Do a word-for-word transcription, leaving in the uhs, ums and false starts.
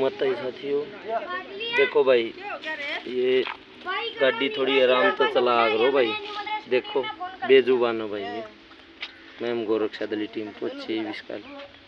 मत है साथियों। देखो भाई ये गाड़ी थोड़ी आराम तो चला करो भाई। देखो बेजुबान हो भाई। मैं गोरक्षा दली टीम तो अच्छी विस्काल